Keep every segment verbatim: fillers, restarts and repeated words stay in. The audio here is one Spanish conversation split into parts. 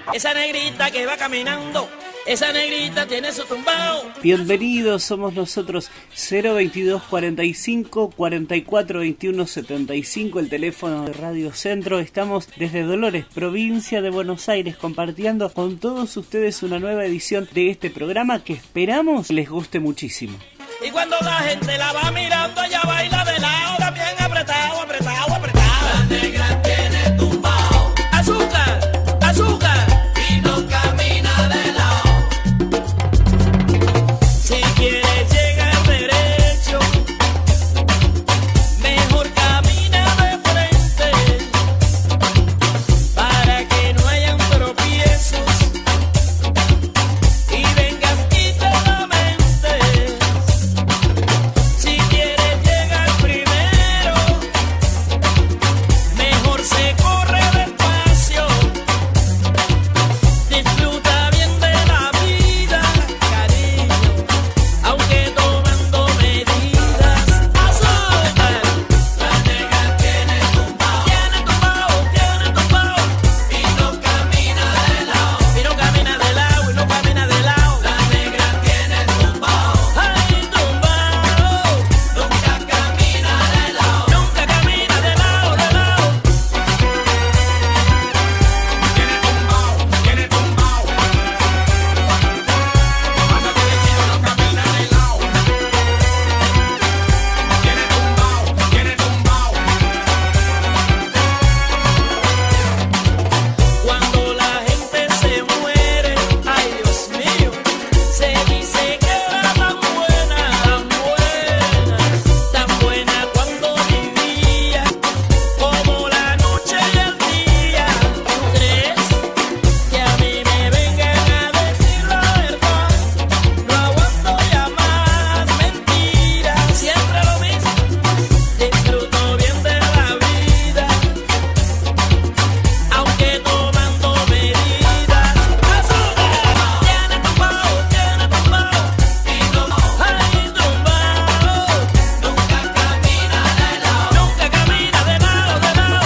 Esa negrita que va caminando, esa negrita tiene su tumbao. Bienvenidos, somos nosotros. Cero veintidós cuarenta y cinco cuarenta y cuatro veintiuno setenta y cinco, el teléfono de Radio Centro. Estamos desde Dolores, provincia de Buenos Aires, compartiendo con todos ustedes una nueva edición de este programa que esperamos les guste muchísimo. Y cuando la gente la va mirando, ella baila de lado, también apretado, apretado, apretado. La negra tiene tumbao. Azúcar, azúcar. Y no camina de lado. Si quieres llegar derecho, mejor camina de frente, para que no hayan tropiezos y vengas y te lamentes. Si quieres llegar primero, mejor se corre despacio. Disfruta bien de la vida, cariño, aunque tomando medidas. Azúcar. La negra tiene tumbao, tiene tumbao, tiene tumbao. Y no camina de lado, y no camina de lado, y no camina de lado. La negra tiene tumbao, ay, tumbao. Nunca camina de lado, nunca camina de lado, de lado. Tiene tumbao, tiene tumbao. Pásate de tiro, no camina de lado. Tiene tumbao, tiene tumbao. Cuando la gente se muere, ay Dios mío, se dice que era tan buena, tan buena, tan buena cuando vivía, como la noche y el día. ¿Tú crees que a mí me vengan a decir la verdad? No aguanto ya más mentiras, siempre lo mismo. Disfruto bien de la vida, aunque tomando medidas. Azúcar. Tiene tumbao, tiene tumbao. Y no, ay, tumbao. Nunca camina de lado, nunca camina de lado, de lado.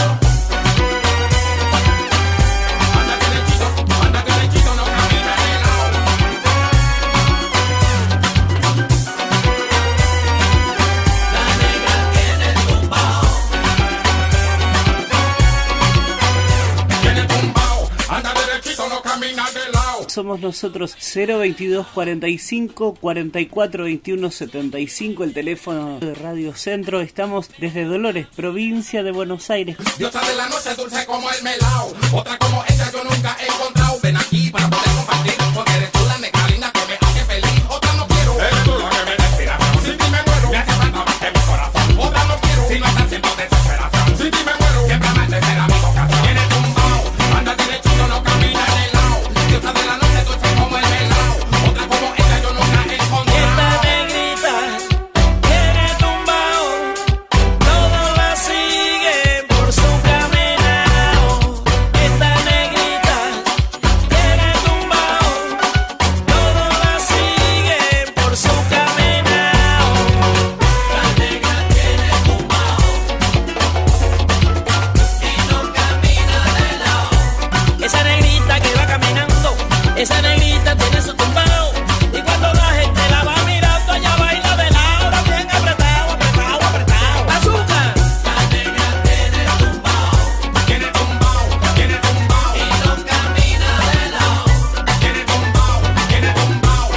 Anda derechito, anda derechito, no camina de lado. La negra tiene tumbao. Tiene tumbao, anda derechito, no camina de lado. Somos nosotros. Cero veintidós cuarenta y cinco cuarenta y cuatro veintiuno setenta y cinco, el teléfono de Radio Centro. Estamos desde Dolores, provincia de Buenos Aires. Diosa de la noche, dulce como el melao. Otra como ella yo nunca he encontrado. Ven aquí para poder compartir, porque eres tú la negra linda que me hace feliz. Otra no quiero. Eres tú la que me da inspiración. Sin ti me muero. Me hace falta más que mi corazón. Otra no quiero. Si no estás siendo desesperación. Sin ti me muero. Siempre amarte será mi vocación. Tiene tumbao, anda derechito, no camina de lado. Diosa de la noche, dulce como el melao. Otra como ella yo nunca he encontrado. Esta negrita tiene tumbao, todos la siguen por su caminado. Esta negrita tiene tumbao, todos la siguen por su caminado. La negra tiene tumbao y no camina de lado. Esa negrita que va caminando, esa negrita tiene su tumbao. Y cuando la gente la va mirando, ella baila de lado, también apretado, apretado, apretado. Azúcar. La negra tiene tumbao, Tiene tumbao, tiene tumbao. y no camina de lado. Tiene tumbao, tiene tumbao.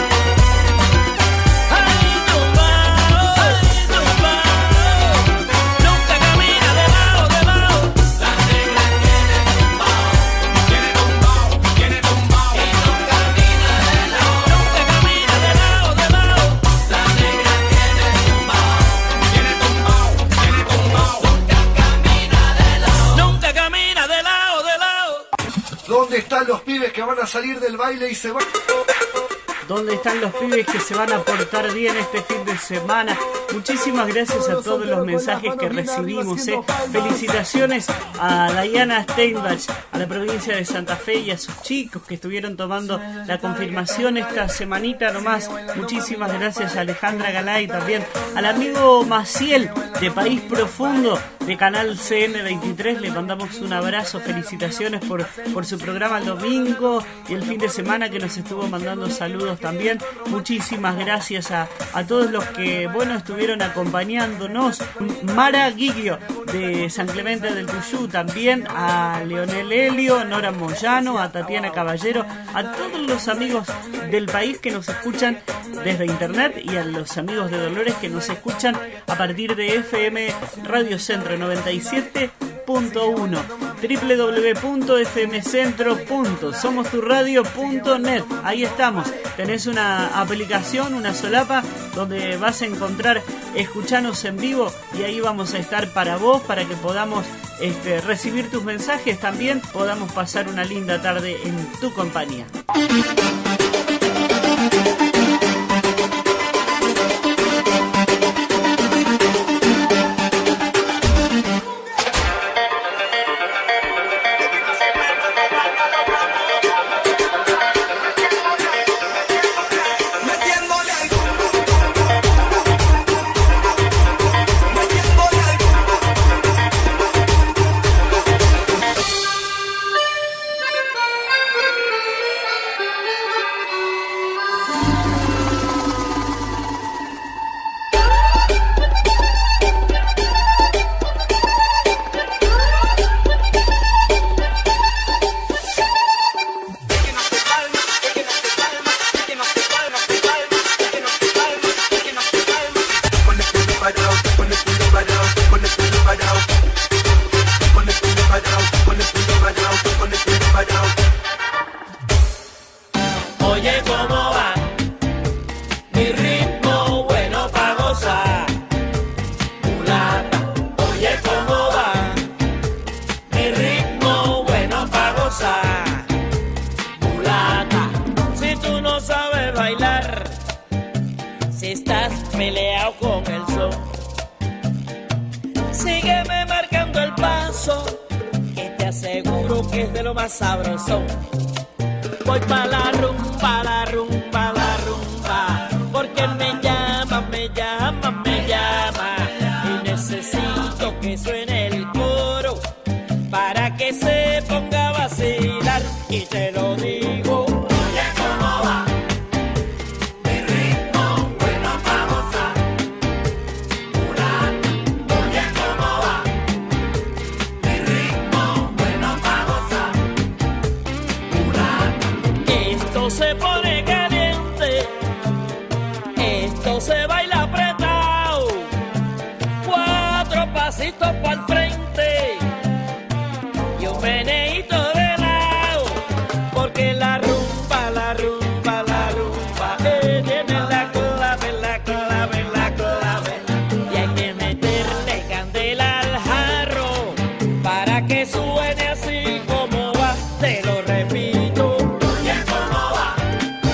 Ay, tumbao, ay, tumbao. Nunca camina de lado, de lado. La negra tiene tumbao, Tiene tumbao, tiene tumbao. y no camina de lado. Nunca camina de lado, de lado. La negra tiene tumbao, Tiene tumbao, tiene tumbao. nunca camina de lado. Nunca camina de lado, de lado. ¿Dónde están los pibes que van a salir del baile y se van? ¿Dónde están los pibes que se van a portar bien este fin de semana? Muchísimas gracias a todos los mensajes que recibimos. ¿eh? Felicitaciones a Diana Steinbach, a la provincia de Santa Fe y a sus chicos que estuvieron tomando la confirmación esta semanita nomás. Muchísimas gracias a Alejandra Galay, también al amigo Maciel de País Profundo, de Canal C N veintitrés, le mandamos un abrazo, felicitaciones por, por su programa el domingo y el fin de semana, que nos estuvo mandando saludos también. Muchísimas gracias a, a todos los que, bueno, estuvieron acompañándonos. Mara Guiglio de San Clemente del Tuyú, también a Leonel Helio, Nora Moyano, a Tatiana Caballero, a todos los amigos del país que nos escuchan desde internet y a los amigos de Dolores que nos escuchan a partir de F M Radio Centro noventa y siete punto uno, doble u doble u doble u punto f m centro punto somos tu radio punto net. Ahí estamos, tenés una aplicación, una solapa donde vas a encontrar Escuchanos en vivo, y ahí vamos a estar para vos, para que podamos este, recibir tus mensajes, también podamos pasar una linda tarde en tu compañía. Sabroso, voy pa' la rumba, la rumba, la rumba, porque me llama, me llama, me llama, y necesito que suene el coro para que se ponga a vacilar, y te lo digo. Oye, ¿cómo va? Mi ritmo bueno pa' gozar. Mulata. Oye, ¿cómo va? Mi ritmo bueno pa' gozar. Esto se pone caliente, esto se baila apretado, cuatro pasitos para el frente y un meneíto de lado, porque la rumba, la rumba, la rumba, eh, tiene la clave, la clave, la clave, y hay que meterle candela al jarro para que suene así como va, te lo repito. Oye, ¿cómo va?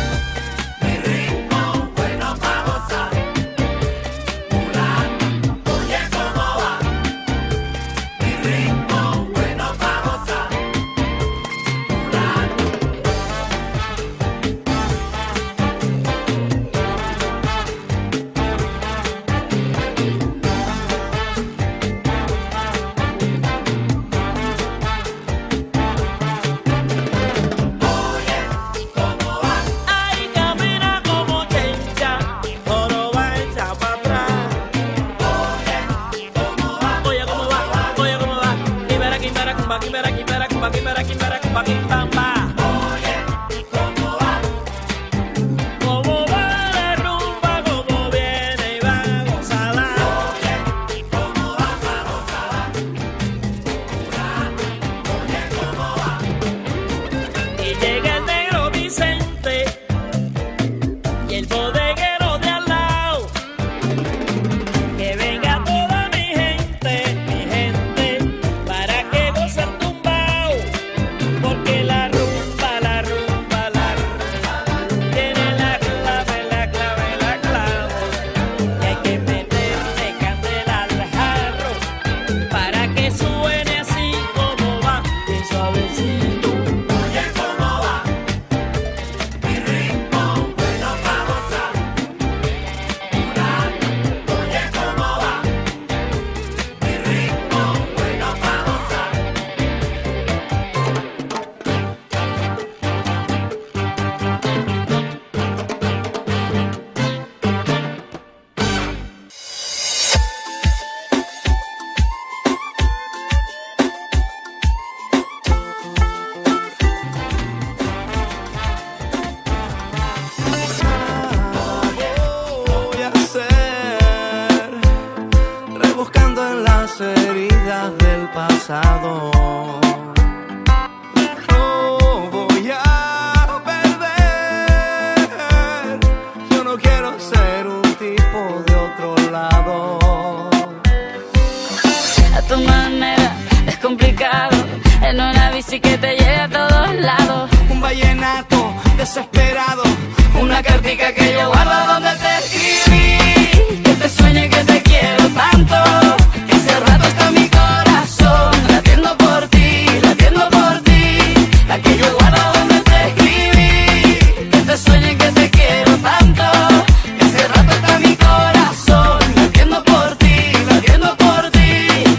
bici que te lleve a todos lados. Un vallenato desesperado, una cartica que yo guardo donde te escribí. Que te sueñe que te quiero tanto, que hace rato está mi corazón latiendo por ti, latiendo por ti. la que yo guardo donde te escribí. Que te sueñe que te quiero tanto, que hace rato está mi corazón latiendo por ti, latiendo por ti.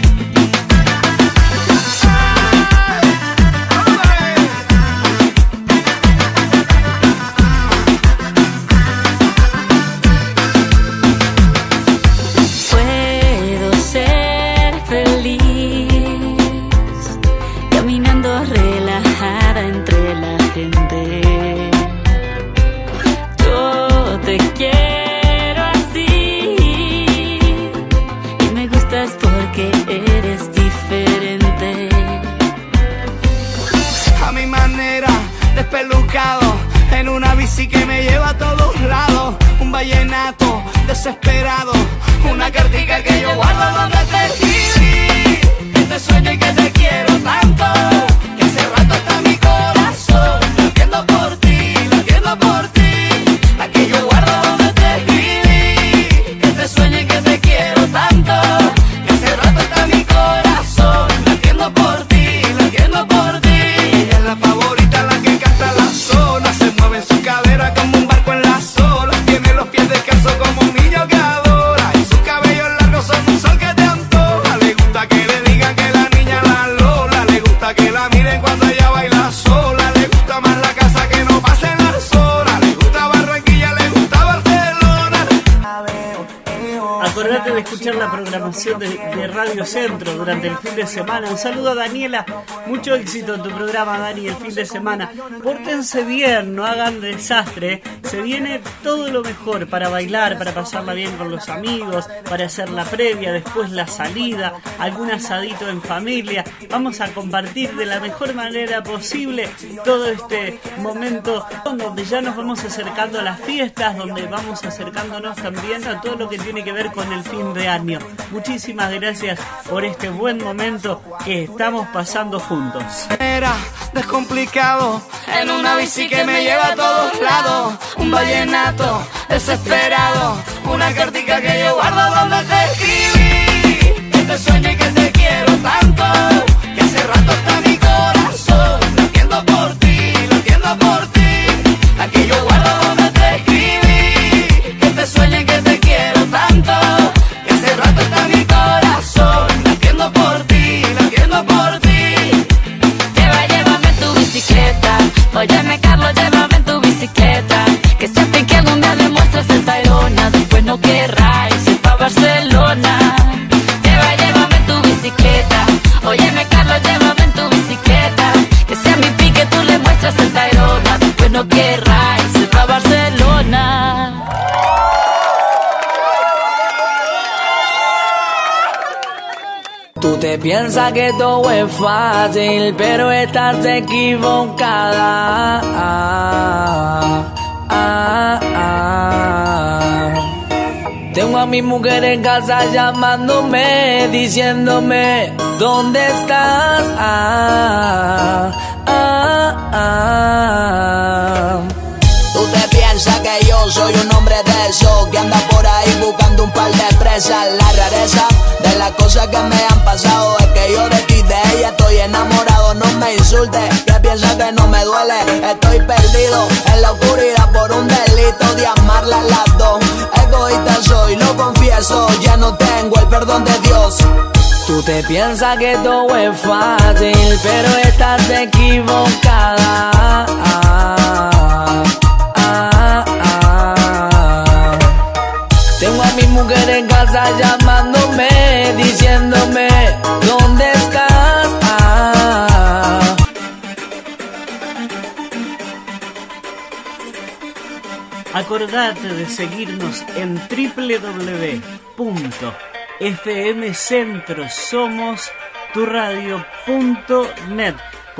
Puedo ser feliz caminando relajada entre la gente. Yo te quiero así y me gustas porque eres diferente. a mi manera, despelucado, en una bici que me lleva a todos lados. Un vallenato desesperado, una cartica que yo guardo donde te escribí. Que te sueño y que te quiero tanto, que hace rato está mi corazón latiendo por ti, latiendo por ti. la que yo guardo donde te escribí. Que te sueño y que te quiero tanto, que hace rato está mi corazón latiendo por ti, latiendo por ti. Ella es la favorita, la que canta la zona. Se mueve en su cadera como un barco en las olas. Tiene los pies descalzos como un niño que adora. Y sus cabellos largos son un sol que te antoja. Le gusta que le digan que la niña la Lola. Le gusta que la miren cuando ella baila sola. Le gusta más la casa que no pasen las horas. Le gusta Barranquilla, le gusta Barcelona. Acordate de escuchar la programación de, de Radio Centro durante el fin de semana. Un saludo a Daniela, mucho éxito en tu programa, Dani, el fin de semana. Pórtense bien, no hagan desastre. Se viene todo lo mejor para bailar, para pasarla bien con los amigos, para hacer la previa, después la salida, algún asadito en familia. Vamos a compartir de la mejor manera posible todo este momento donde ya nos vamos acercando a las fiestas, donde vamos acercándonos también a todo lo que tiene que ver con el fin de año. Muchísimas gracias por este buen momento que estamos pasando juntos. Era descomplicado, en una bici que me lleva a todos lados. Un vallenato desesperado, una cartica que yo guardo donde te escribí. Que te sueño y que te quiero tanto, que hace rato está mi corazón latiendo por ti, latiendo por ti. la que yo guardo donde te escribí. Que te sueño y que te quiero tanto, que hace rato está mi corazón latiendo por ti, latiendo por ti. Lleva, llévame en tu bicicleta, óyeme Carlos, llévame en tu bicicleta. Que siempre que algún día demuestres el Tayrona, después no querráis ir pa' Barcelona. Lleva, llévame en tu bicicleta, óyeme Carlos, llévame en tu bicicleta. Que sea mi pique tú le muestras el Tayrona, después no querráis ir pa' Barcelona. Tú te piensas que todo es fácil, pero estás equivocada. Ah, ah, ah. Tengo a mi mujer en casa llamándome, diciéndome ¿dónde estás? Ah, ah, ah. Tú te piensas que yo soy un hombre de esos que anda por ahí buscando un par de presas. La rareza de las cosas que me han pasado es que yo de ti y de ella estoy enamorado. No me insultes, que piensas que no me duele. Estoy perdido en la oscuridad por un delito de amarla a las dos. Egoísta soy, lo confieso, ya no tengo el perdón de Dios. Tú te piensas que todo es fácil, pero estás equivocada. Ah, ah, ah. Tengo a mi mujer en casa llamándome, diciéndome ¿dónde estás? Ah. Acordate de seguirnos en doble u doble u doble u punto f m centro somos tu radio punto net.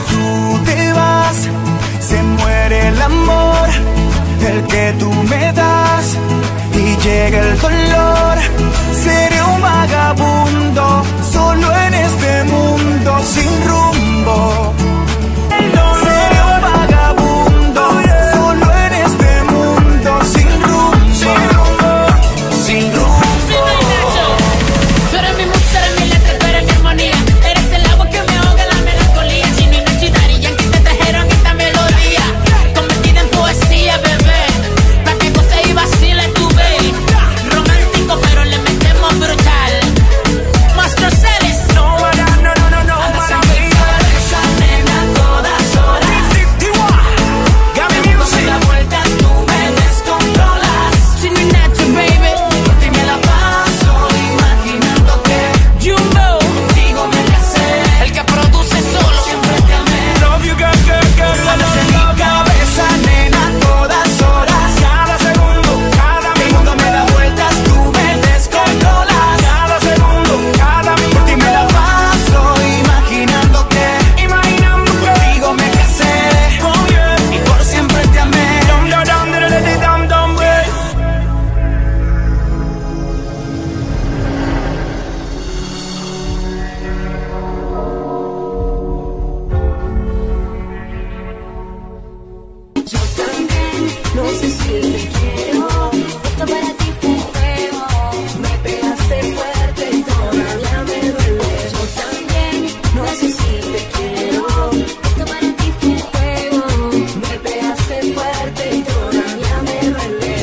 tú te vas, se muere el amor, el que tú me das, y llega el dolor. Seré un vagabundo, solo en este mundo sin rumbo. Seré un vagabundo, solo en este mundo sin rumbo. Sin rumbo. Tú eres mi música, eres mi letra, tú eres mi armonía. Eres el agua que me ahoga en la melancolía. Chino y Nacho y Daddy Yankee te trajeron esta melodía, convertida en poesía, bebé. Pa' que goce y vacile tu baby. Romántico, pero le metemos brutal. Monstruo Celes. No, no, no, no, no, no. Andas en mi cabeza, nena, a todas horas. Gaby Cuando Music. me da vueltas, tú me descontrolas. Chino y Nacho, baby. Por ti me la paso imaginando que Jumbo, contigo me casé. El que produce solo siempre te amé. Love you, girl, girl, girl. Andas en mi cabeza, nena, a todas horas. Cada segundo, cada minuto me da vueltas, tú me descontrolas. Cada segundo, cada minuto. Por ti me la paso imaginando que, imaginando que contigo me casé. Oh, yeah. Y por siempre te amé. Dum, dum, dum, dum, dum, dum, dum, yeah. Yo también, no sé si te quiero. Esto para ti fue un juego. Me pegaste fuerte y todavía me duele. Yo también, no sé si te quiero. Esto para ti fue un juego. Me pegaste fuerte y todavía me duele.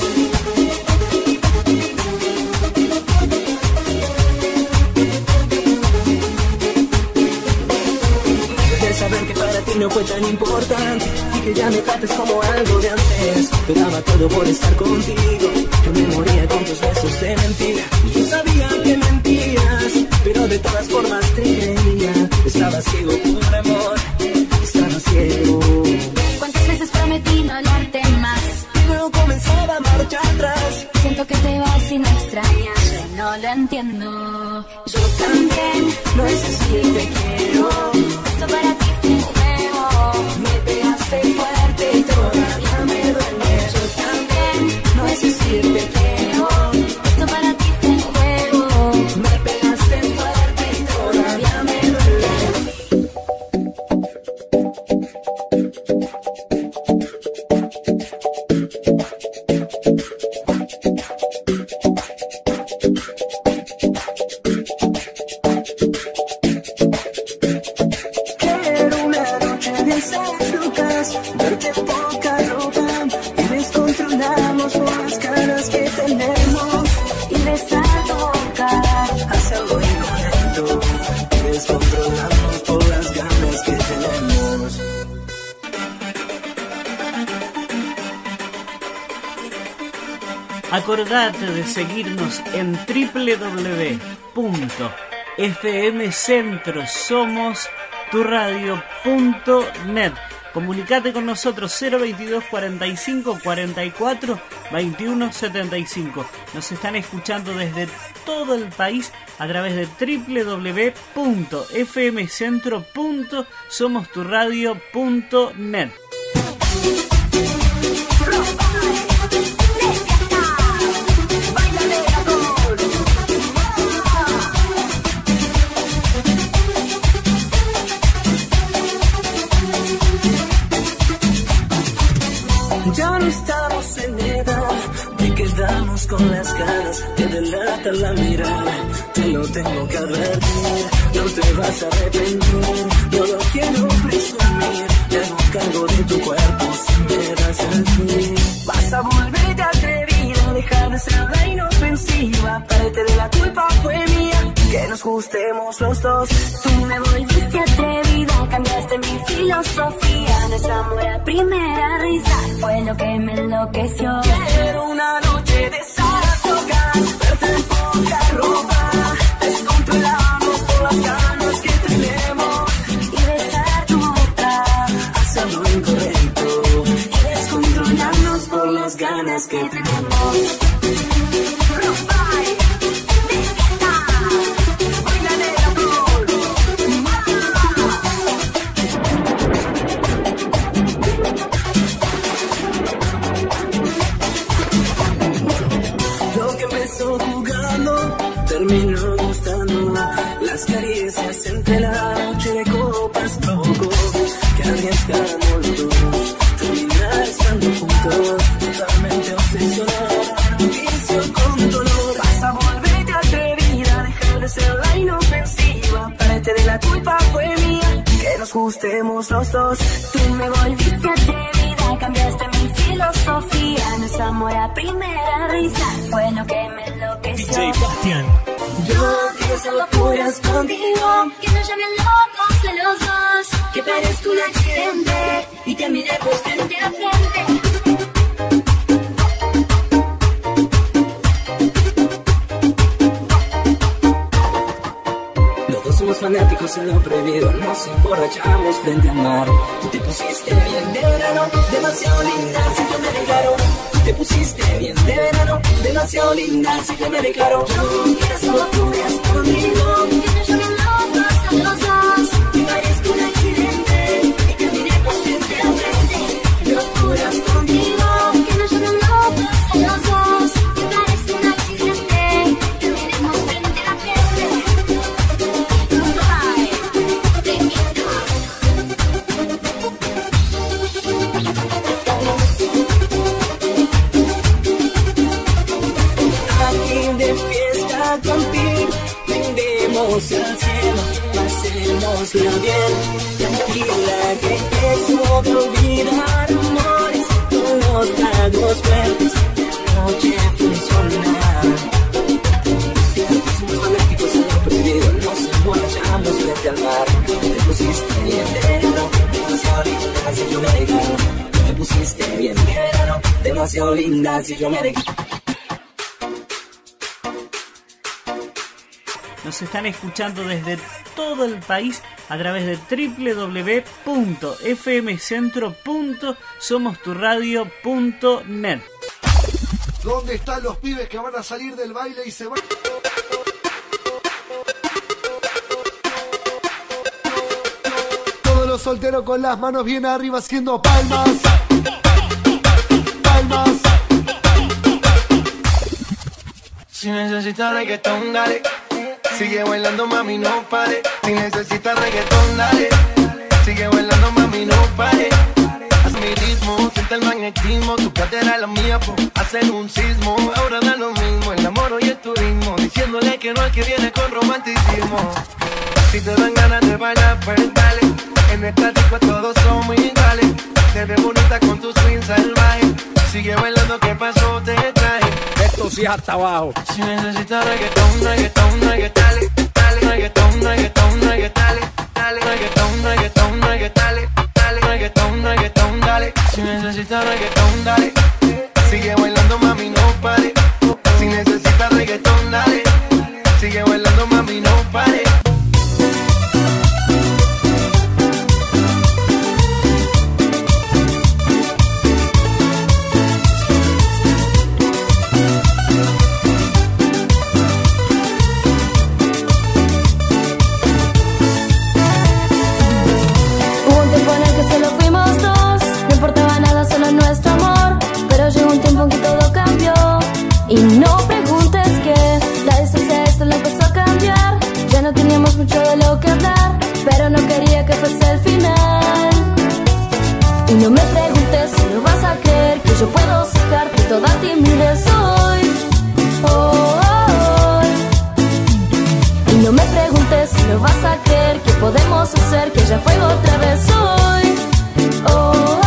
De saber que para ti no fue tan importante y que ya me trates como algo de antes. Te daba todo por estar contigo, yo me moría con tus besos de mentira. Yo sabía que mentías, pero de todas formas te creía. Estaba ciego por amor, estaba ciego. ¿Cuántas veces prometí no hablarte más? Luego comenzaba a marchar atrás. Siento que te vas y me extrañas. Yo no lo entiendo. Yo también, no sé si te quiero. Esto para ti fue un juego. Me pegaste fuerte y todavía me duele. Yo también, no sé si te quiero. Esto para ti fue un juego. Me pegaste fuerte y todavía me duele. Quiero una noche de esas locas, verte poca ropa y descontrolamos por las caras que tenemos. Y besar tu boca. Hacia algo incorrecto y descontrolamos por las ganas que tenemos. Acordate de seguirnos en doble u doble u doble u punto f m centro somos tu radio punto net. Comunicate con nosotros cero veintidós cuarenta y cinco cuarenta y cuatro veintiuno setenta y cinco. Nos están escuchando desde todo el país a través de doble u doble u doble u punto f m centro punto somos tu radio punto net. Ya no estamos en edad de quedarnos con las ganas, te delata la mirada, te lo tengo que advertir, no te vas a arrepentir, no lo quiero presumir, te hago cargo de tu cuerpo si me das el fin. Vas a volverte atrevida, dejar de ser la inofensiva, parte de la culpa fue mía, que nos gustemos los dos. Tú me volviste atrevida, cambiaste mi filosofía. Nuestro amor a primera risa fue lo que me enloqueció. Quiero una noche de esas locas, verte en poca ropa, descontrolamos por las ganas que tenemos. Y besar tu boca, Hacer lo incorrecto y descontrolarnos por las ganas que tenemos. arriesgamos los dos, terminar estando juntos, totalmente obsesionados, un vicio con dolor. Vas a volverte atrevida, dejar de ser la inofensiva, parte de la culpa fue mía, que nos gustemos los dos. Tú me volviste atrevida, cambiaste mi filosofía, nuestro amor a primera risa fue lo que me enloqueció. D J Bastian. Yo quiero hacer locuras contigo, que nos llamen locos de los dos, que parezca un accidente y terminemos frente a frente. Somos fanáticos en lo prohibido, nos emborrachamos frente al mar. Tú te pusiste bien de verano, demasiado linda, si yo me declaro. Tú te pusiste bien de verano, demasiado linda, si yo me declaro. Yo quiero hacer locuras contigo, que nos llamen locos a los dos, que parezca un accidente y terminemos frente a frente. Locuras contigo, que nos llamen locos a los dos, que parezca un accidente y terminemos frente a frente. Contigo, tendemos al cielo, pasémosla bien, tranquila que eso de olvidar amores con los tragos fuertes, la noche funciona. Somos fanáticos en lo prohibido, nos emborrachamos frente al mar. Te pusiste bien de verano, demasiado linda si yo me declaro. Te pusiste bien de verano, demasiado linda si yo me declaro. Nos están escuchando desde todo el país a través de doble u doble u doble u punto f m centro punto somos tu radio punto net. ¿Dónde están los pibes que van a salir del baile y se van? Todos los solteros con las manos bien arriba haciendo palmas. Palmas. Si necesitas reggaetón, dale. Sigue bailando, mami, no pare. Si necesitas reggaetón, dale. Sigue bailando, mami, no pare. Haz mi ritmo, siente el magnetismo. Tu cadera es la mía, po, hacen un sismo. Ahora da lo mismo, el amor y el turismo. Diciéndole que no al que viene con romanticismo. Si te dan ganas de bailar, pues dale. En esta disco todos somos iguales. Te ves bonita con tu swing salvaje. Sigue bailando, ¿qué pasó? Te traje. Esto sí es hasta abajo. Si necesitas reggaetón, reggaetón, reggaetón, dale, dale, reggaetón, reggaetón, reggaetón, dale, dale, reggaetón, reggaetón, reggaetón, dale, dale, reggaetón, reggaetón, dale. Si necesitas reggaetón, dale. Sigue bailando, mami, no pare. Si necesitas reggaetón, dale. Sigue bailando, mami, no pare. Y no preguntes que la distancia esto la empezó a cambiar. Ya no teníamos mucho de lo que hablar, pero no quería que fuese el final. Y no me preguntes si no vas a creer que yo puedo sacarte toda timidez hoy, hoy. Y no me preguntes si no vas a creer que podemos hacer que ya fue otra vez hoy, hoy.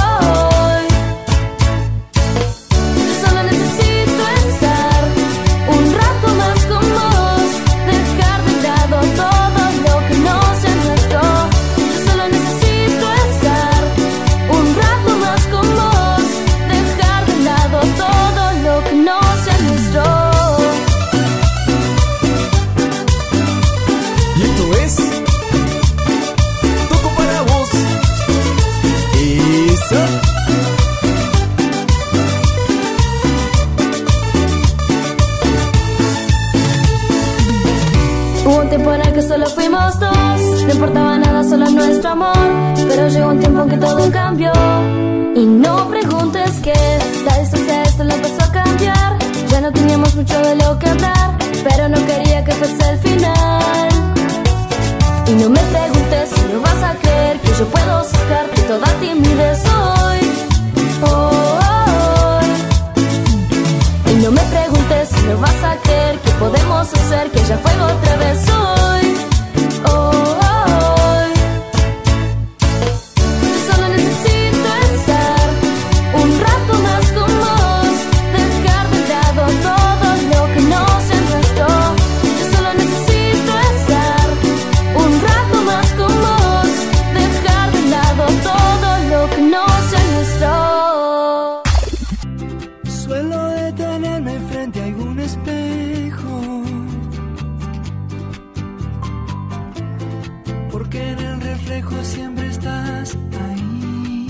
Solo fuimos dos, no importaba nada, solo nuestro amor. Pero llegó un tiempo en que todo cambió. Y no preguntes que la distancia esto lo empezó a cambiar. Ya no teníamos mucho de lo que hablar, pero no quería que fuese el final. Y no me preguntes si no vas a creer que yo puedo sacarte toda timidez hoy, hoy. Y no me preguntes si me vas a creer que podemos hacer que ya fue otra vez hoy, hoy. Yo solo necesito estar un rato más con vos, dejar de lado todo lo que no se nuestro. Yo solo necesito estar un rato más con vos, dejar de lado todo lo que no sea nuestro. Suelo detenerme frente a algún espejo, porque en el reflejo siempre estás ahí.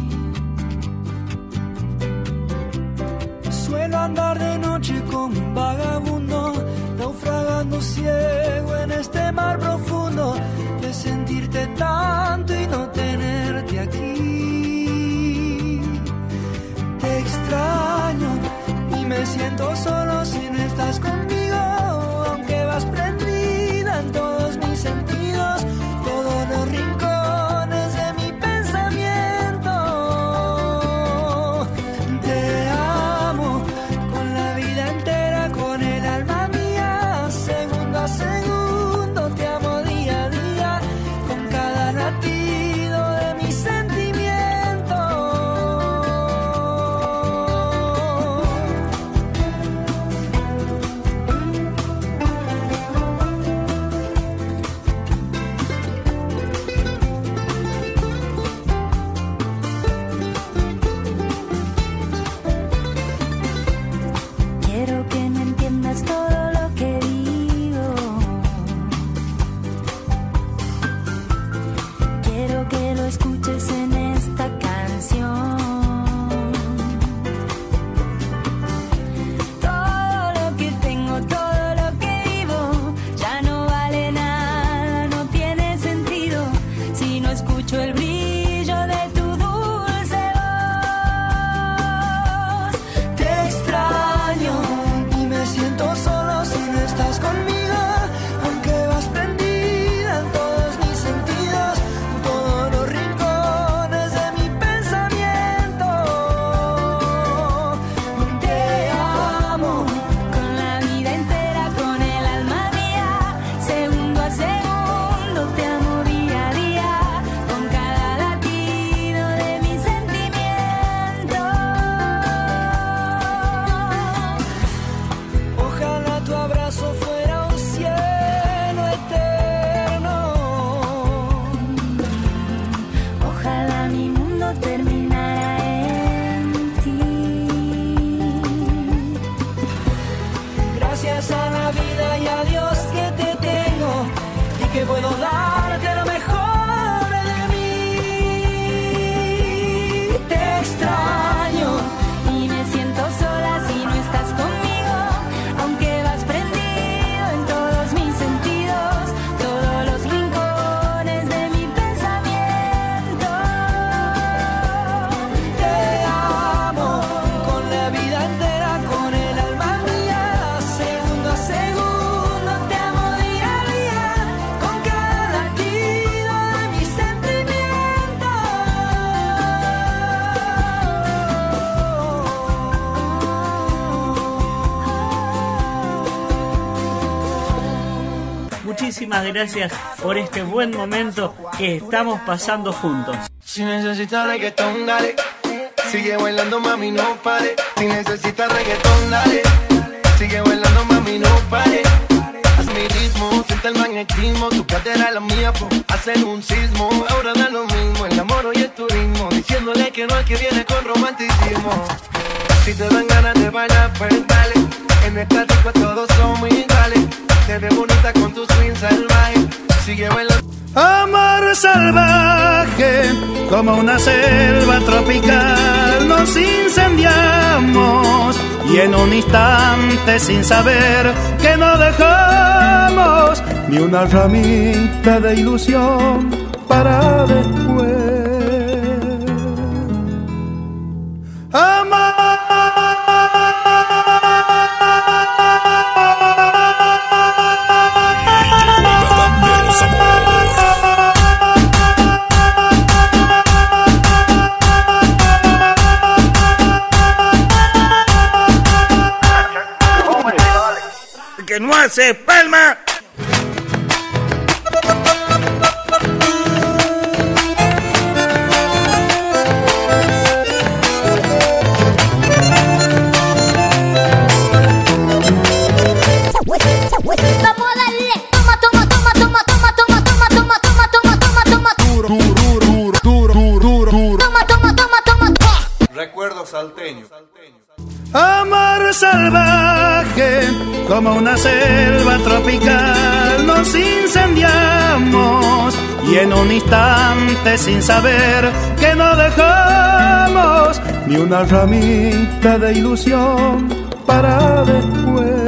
Suelo andar de noche como un vagabundo, naufragando ciego en este mar profundo, de sentirte tanto y no tenerte aquí. Te extraño y me siento solo si no estás conmigo, aunque vas prendida en todos mis sentidos, todos los rincones de mi pensamiento. Te amo con la vida entera, con el alma mía, segundo a segundo te amo día a día, con cada latido de mi sentimiento. Quiero que me entiendas todo lo que digo. Quiero que lo escuches en esta canción. Todo lo que tengo, todo lo que vivo, ya no vale nada, no tiene sentido si no escucho el brillo de tu dulce voz. Te extraño y me siento solo si no estás conmigo, aunque vas prendida en todos mis sentidos, todos los rincones de mi pensamiento. Te amo Con la vida entera, con el alma mía, segundo a segundo te amo día a día, con cada latido de mi sentimiento. Ojalá tu abrazo fuera un cielo eterno. Ojalá mi mundo terminara en ti. Gracias a la vida y a Dios que te tengo y que puedo darte lo mejor de mí. Te extraño Y me siento sola si no estás conmigo, aunque vas prendido en todos mis sentidos, todos los rincones de mi pensamiento. Te amo con la vida entera, con el alma mía, segundo a segundo te amo día a día, con cada latido de mi sentimiento. Muchísimas gracias por este buen momento que estamos pasando juntos. Si necesitas reggaetón, dale. Sigue bailando, mami, no pare. Si necesitas reggaetón, dale. Sigue bailando, mami, no pare. Haz mi ritmo, siente el magnetismo. Tu cadera la mía, po, hacen un sismo. Ahora da lo mismo, el amor y el turismo. Diciéndole que no al que viene con romanticismo. Si te dan ganas de bailar, pues dale. En esta disco todos somos iguales. Te ves bonita con tu swing salvaje. Sigue bailando. Amor salvaje, como una selva tropical, nos incendiamos y en un instante sin saber que no dejamos ni una ramita de ilusión para después. Amor. hace palma. Vamos a darle, toma, toma, toma, toma, toma, toma, toma, toma, toma, toma, toma, toma, Duro, duro, duro, duro, duro, duro. toma, toma, toma, toma. Recuerdo salteño. Amor salvaje, como una selva tropical, nos incendiamos y en un instante sin saber que no dejamos ni una ramita de ilusión para después.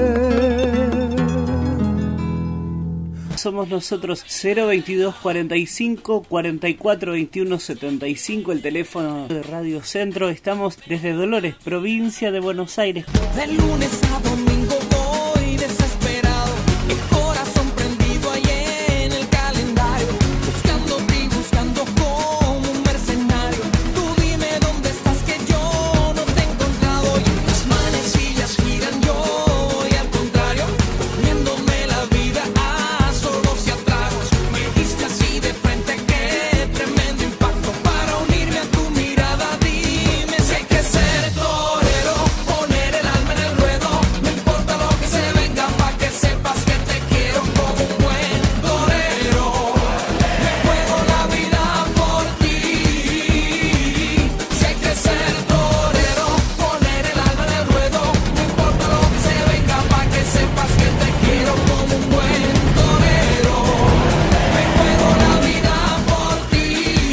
Somos nosotros. Cero veintidós cuarenta y cinco cuarenta y cuatro veintiuno setenta y cinco, el teléfono de Radio Centro. Estamos desde Dolores, provincia de Buenos Aires. De lunes a domingo voy desesperado, el corazón prendido ahí en el calendario, buscándote y buscando como un mercenario. Tú dime dónde estás que yo no te he encontrado, y las manecillas giran, yo voy al contrario, viéndome la vida a solos y a tragos. Me diste así de frente, qué tremendo impacto, para unirme a tu mirada. Dime si hay que ser torero, poner el alma en el ruedo, no importa lo que se venga, pa' que sepas que te quiero como un buen torero. Me juego la vida por ti. Si hay que ser torero, poner el alma en el ruedo, no importa lo que se venga, pa' que sepas que te quiero como un buen torero. Me juego la vida por ti.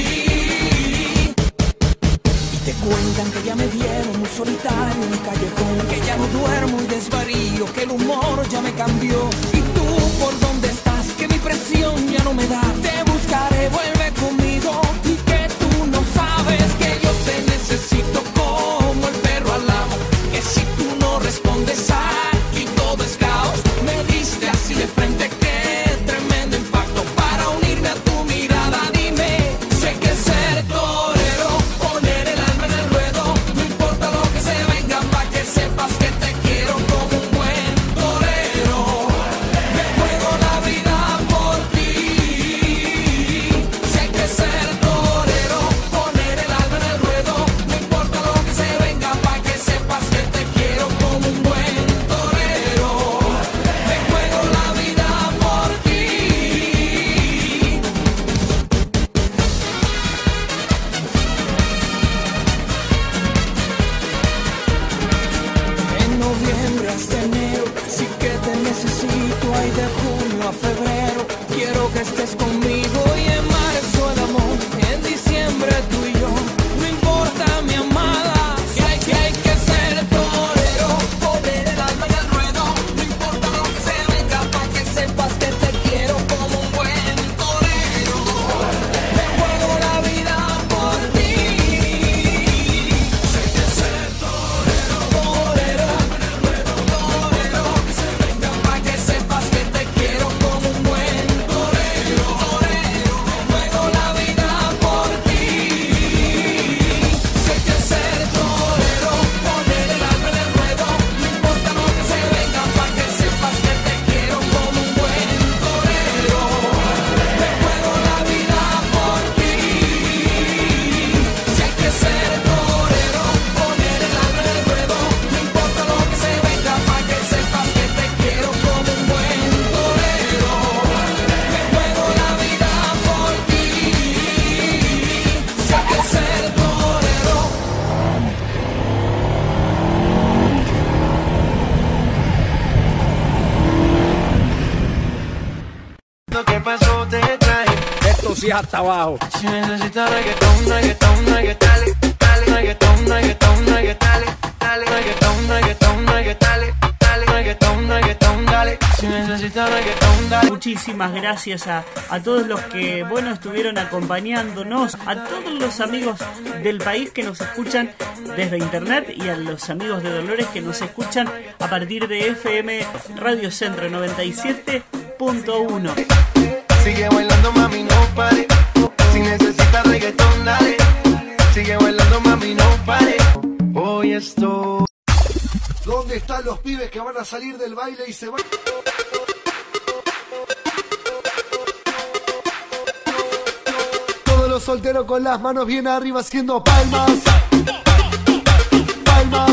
Y te cuentan que ya me dieron un solitario en un callejón, que ya no duermo y desvarío, que el humor ya me cambió. Y tú, ¿por dónde estás? Que mi presión ya no me da. Te buscaré, vuelve conmigo. Y que tú no sabes que yo te necesito como el perro al amo, que si tú no respondes aquí todo es caos. Me diste así de frente, qué tremendo impacto, para unirme a tu mirada. Dime, sé que ser torero, poner el alma en el ruedo, no importa lo que se venga, pa' que sepas que te quiero como un buen torero. Me juego la vida por ti. Si hay que ser torero, poner el alma en el ruedo, no importa lo que se venga, pa' que sepas que te quiero como un buen torero. Me juego la vida por ti. En noviembre hasta enero, sí que te necesito. Ay, de junio a febrero, quiero que estés conmigo. Y en marzo el amor, en diciembre tú y yo. No importa, mi amada, que hay que, hay que ser torero, poner el alma en el ruedo, no importa lo que se venga, pa' que sepas que te quiero como un buen torero. Me juego la vida por ti. Sé que ser torero, torero, torero, que se venga, pa' que sepas que te quiero como un buen torero, torero. Me juego la vida por ti. Sé que ser torero, poner el alma en el ruedo, no importa lo que se venga, pa' que sepas que te quiero como un buen torero. Me juego la vida por ti. Si hay que ser torero, poner el alma en el ruedo, no importa lo que se venga, pa' que sepas que te quiero como un buen torero. Me juego la vida por ti. Si hay que ser torero. Lo que pasó te traje. Esto sí es hasta abajo. Si necesitas reggaetón, reggaetón, reggaetón, dale, reggaetón, reggaetón, reggaetón, dale, reggaetón, reggaetón, reggaetón, dale, reggaetón, reggaetón, dale. Si necesitas reggaetón, dale. Muchísimas gracias a, a todos los que, bueno, estuvieron acompañándonos, a todos los amigos del país que nos escuchan desde internet y a los amigos de Dolores que nos escuchan a partir de F M Radio Centro noventa y siete punto uno. Sigue bailando, mami, no pare. Si necesitas reggaetón, dale. Sigue bailando, mami, no pare. Hoy estoy Donde ¿Dónde están los pibes que van a salir del baile y se van? Todos los solteros con las manos bien arriba haciendo palmas. Palmas.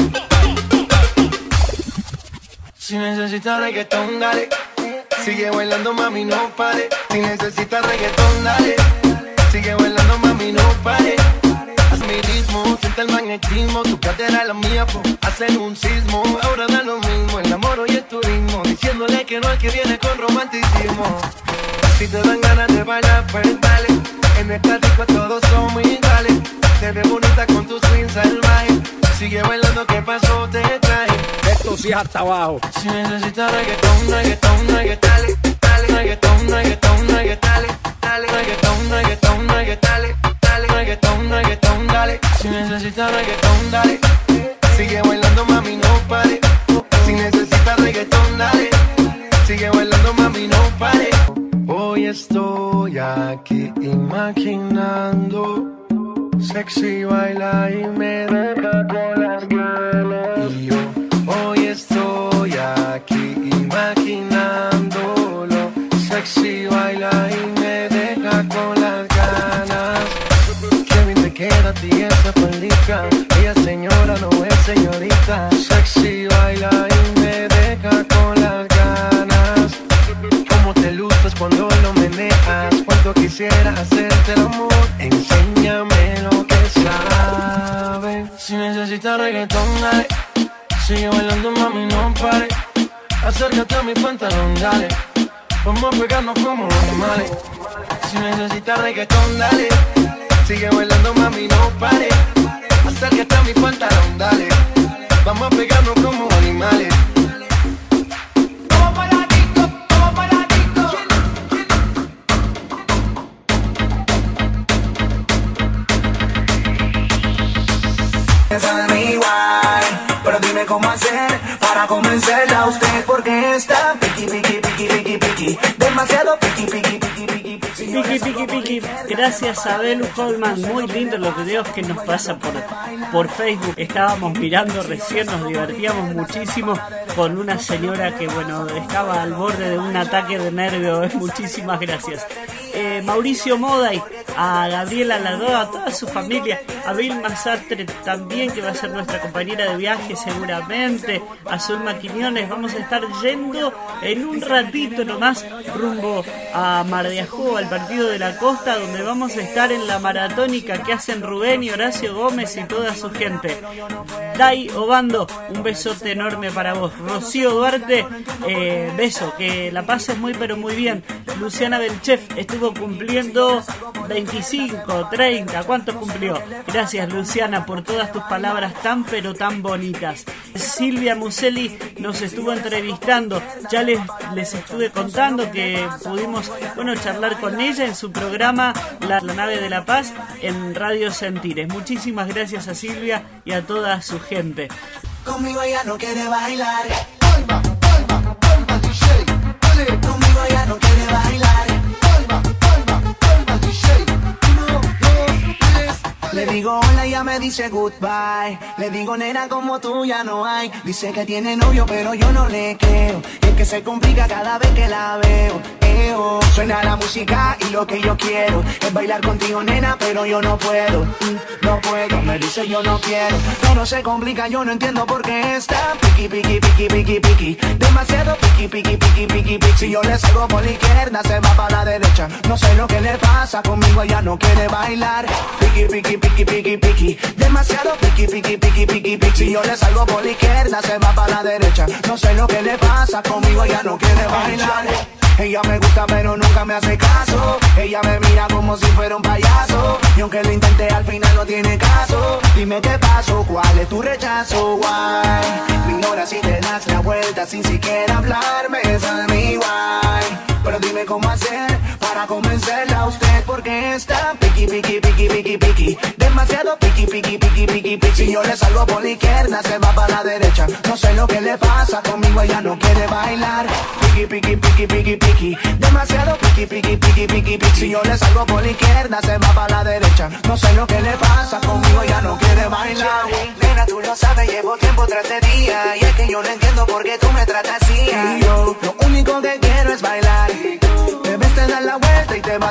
Si necesitas reggaetón, dale. Sigue bailando, mami, no pare. Si necesitas reggaetón, dale. Sigue bailando, mami, no pare. Haz mi ritmo, siente el magnetismo. Tu cadera la mía, po, hacen un sismo. Ahora da lo mismo, el amor y el turismo. Diciéndole que no al que viene con romanticismo. Si te dan ganas de bailar, pues dale. En esta disco todos somos iguales. Te ves bonita con tu swing salvaje. Sigue bailando, ¿qué pasó? Te traje. Esto sí es hasta abajo. Si necesitas reggaetón, reggaetón, reggaetón, dale, dale, reggaetón, reggaetón, reggaetón, dale, dale, reggaetón, reggaetón, reggaetón, dale, dale, reggaetón, reggaetón, dale. Si necesitas reggaetón, dale. Sigue bailando, mami, no pare. Si necesitas reggaetón, dale. Sigue bailando, mami, no pare. Hoy estoy aquí imaginando. Sexy baila y me deja con las ganas. Y yo hoy estoy aquí imaginándolo. Sexy baila y me deja con las ganas. Qué bien te queda a ti esa faldita. Ella señora no es señorita. Sexy baila y me deja con las ganas. Cómo te luces cuando lo meneas. Cuánto quisiera hacerte el amor. Enséñame lo que sabes. Si necesitas reggaetón, dale. Sigue bailando, mami, no pare. Acércate a mi pantalón, dale. Vamos a pegarnos como animales. Si necesitas reggaetón, dale. Sigue bailando, mami, no pare. Acércate a mi pantalón, dale. Vamos a pegarnos como animales. Sabe igual, pero dime cómo hacer para convencerla a usted, porque está piqui, piqui, piqui, piqui, piqui, demasiado piqui, piqui, piqui, piqui, piqui. Piqui, piqui, piqui. Gracias a Belu Holman, muy lindos los videos que nos pasan por, por Facebook. Estábamos mirando recién, nos divertíamos muchísimo con una señora que, bueno, estaba al borde de un ataque de nervios. Muchísimas gracias. Eh, Mauricio Moday, a Gabriela Ladó, a toda su familia, a Vilma Sartre también, que va a ser nuestra compañera de viaje seguramente, a Zulma Quiñones. Vamos a estar yendo en un ratito nomás rumbo a Mar de Ajó, al partido de la costa, donde vamos a estar en la maratónica que hacen Rubén y Horacio Gómez y toda su gente. Dai Obando, un besote enorme para vos. Rocío Duarte, eh, beso, que la pases muy pero muy bien. Luciana Belchef estuvo cumpliendo veinticinco, treinta, ¿cuánto cumplió? Gracias, Luciana, por todas tus palabras tan pero tan bonitas. Silvia Muselli nos estuvo entrevistando, ya les, les estuve contando que pudimos, bueno, charlar con ella en su programa La, la Nave de la Paz en Radio Sentires. Muchísimas gracias a Silvia y a toda su gente. Conmigo ella no quiere bailar. Palma, palma, palma, D J. Dale. Conmigo ella no quiere bailar. Palma, palma, palma, D J. Uno, dos, tres. Le digo hola y ella me dice goodbye. Le digo nena como tú ya no hay. Dice que tiene novio pero yo no le creo. Y es que se complica cada vez que la veo. Eo. Suena la música y lo que yo quiero es bailar contigo nena pero yo no puedo. No puedo, me dice yo no quiero. Todo se complica, yo no entiendo por qué está piqui, piqui, piqui, piqui, piqui. Demasiado piqui, piqui, piqui, piqui, piqui. Si yo le salgo por la izquierda se va para la derecha. No sé lo que le pasa, conmigo ella no quiere bailar. Piqui, piqui, piqui, piqui, piqui. Demasiado piqui, piqui, piqui, piqui, piqui. Si yo le salgo por la izquierda se va para la derecha. No sé lo que le pasa, conmigo ella no quiere bailar. Ella me gusta pero nunca me hace caso. Ella me mira como si fuera un payaso. Y aunque lo intenté al final no tiene caso. Dime qué pasó, cuál es tu rechazo, guay. Me ignoras si te das la vuelta sin siquiera hablarme, es a mí, guay. Pero dime cómo hacer para convencerla a usted, porque está piqui, piqui, piqui, piqui, piqui. Demasiado piqui, piqui, piqui, piqui, piqui. Si yo le salgo por la izquierda se va para la derecha. No sé lo que le pasa, conmigo ella no quiere bailar. Piqui, piqui, piqui, piqui, piqui. Demasiado piqui, piqui, piqui, piqui, piqui. Si yo le salgo por la izquierda se va para la derecha. No sé lo que le pasa, conmigo ella no quiere bailar. Nena, tú lo sabes, llevo tiempo tras de día. Y es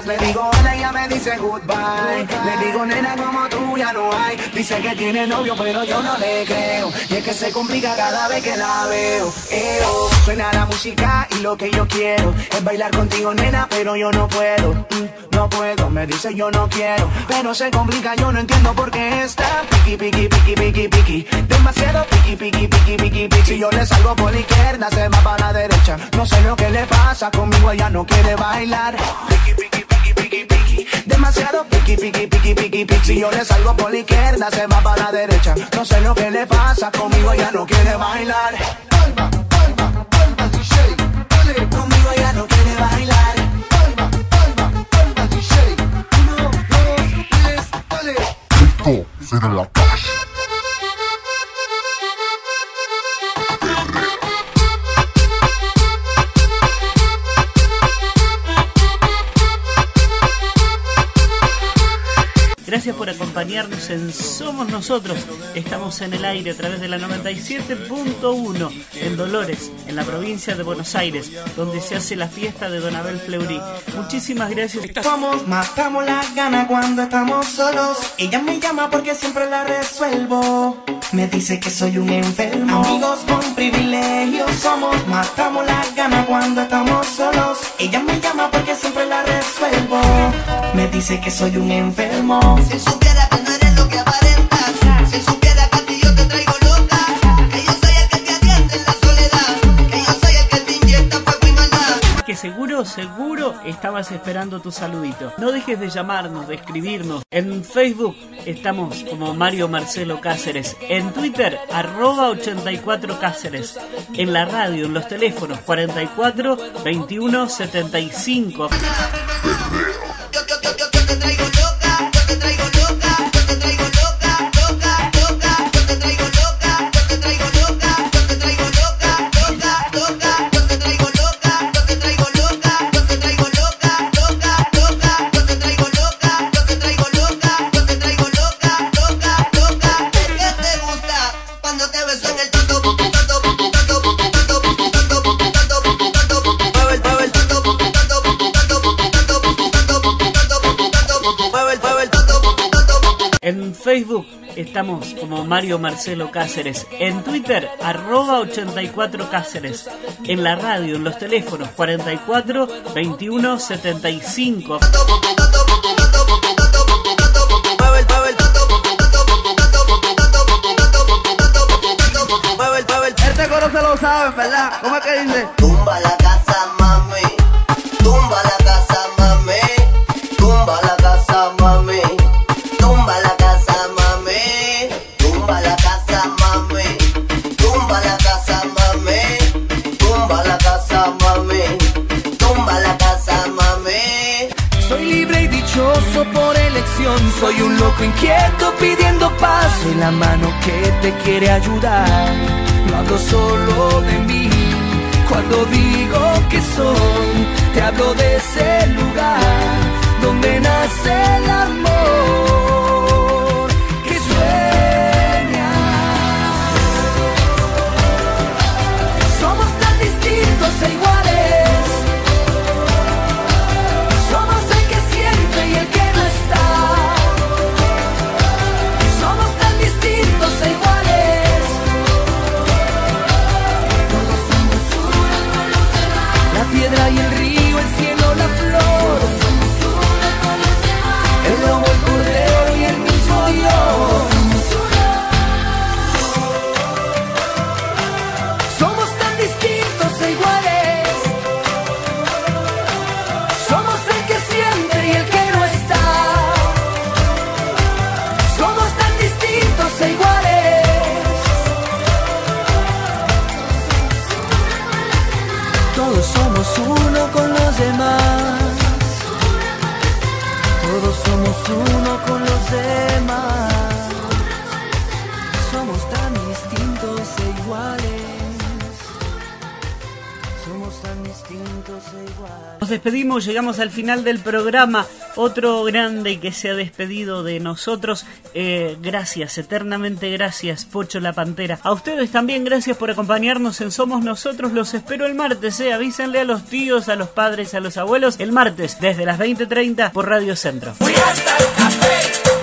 le digo hola y ella me dice goodbye. Le digo nena como tú ya no hay. Dice que tiene novio pero yo no le creo. Y es que se complica cada vez que la veo. Eo, suena la música y lo que yo quiero es bailar contigo nena pero yo no puedo. Mm, no puedo, me dice yo no quiero. Pero se complica, yo no entiendo por qué está piqui, piqui, piqui, piqui, piqui. Demasiado piqui, piqui, piqui, piqui, piqui. Si yo le salgo por la izquierda se va para la derecha. No sé lo que le pasa, conmigo ella no quiere bailar. Piqui, piqui, piqui, piqui, piqui. Demasiado piqui, piqui, piqui, piqui, piqui. Si yo le salgo por la izquierda se va para la derecha. No sé lo que le pasa, conmigo ella no quiere bailar. Palma, palma, palma, D J. Dale, Conmigo ella no quiere bailar. palma, palma, palma, D J. Uno, dos, tres, dale. Esto será la calle. Gracias por acompañarnos en Somos Nosotros. Estamos en el aire a través de la noventa y siete punto uno en Dolores, en la provincia de Buenos Aires, donde se hace la fiesta de Don Abel Fleury. Muchísimas gracias. Somos, matamos las ganas cuando estamos solos. Ella me llama porque siempre la resuelvo. Me dice que soy un enfermo. Amigos con privilegios somos. Matamos las ganas cuando estamos solos. Ella me llama porque siempre la resuelvo. Me dice que soy un enfermo. Si supiera que no eres lo que aparentas, si supiera que a ti yo te traigo loca, que yo soy el que te atiende en la soledad, que yo soy el que te inyecta fuego y maldad. Que seguro, seguro estabas esperando tu saludito. No dejes de llamarnos, de escribirnos. En Facebook estamos como Mario Marcelo Cáceres. En Twitter, arroba ochenta y cuatro Cáceres. En la radio, en los teléfonos, cuarenta y cuatro, veintiuno, setenta y cinco. Yo, yo, yo, yo, yo te traigo loca, yo te traigo loca, yo te traigo loca, loca, loca, yo te traigo loca, yo te traigo loca, yo te traigo loca, loca, loca, yo te traigo loca, yo te traigo loca, yo te traigo loca, loca, loca, yo te traigo loca, yo te traigo loca, yo te traigo loca, loca, loca. ¿Qué te gusta cuando te beso en el toto, toto, toto, toto, toto, toto, mueve el, mueve el toto, toto, En Facebook estamos como Mario Marcelo Cáceres. En Twitter, arroba ochenta y cuatro Cáceres. En la radio, en los teléfonos, cuarenta y cuatro, veintiuno, setenta y cinco. Este coro se lo saben, ¿verdad? ¿Cómo es que dice? Tumba la casa, mami. Tumba la casa, mami. Tumba la casa, mami. Tumba la casa, mami. Tumba la casa, mami. Tumba la casa, mami. Tumba la casa, mami. Tumba la casa, mami. Soy libre y dichoso por elección. Soy un loco inquieto pidiendo paz. Soy la mano que te quiere ayudar. No hablo solo de mí. Cuando digo que soy, te hablo de ese lugar donde nace el amor que sueña. Somos tan distintos e iguales. Somos el que siente y el que no está. Somos tan distintos e iguales. La piedra y el río, el cielo, la flor. Nos despedimos, llegamos al final del programa. Otro grande que se ha despedido de nosotros. Eh, gracias, eternamente gracias, Pocho la Pantera. A ustedes también gracias por acompañarnos en Somos Nosotros. Los espero el martes, eh. Avísenle a los tíos, a los padres, a los abuelos. El martes, desde las veinte treinta por Radio Centro. Fui hasta el café.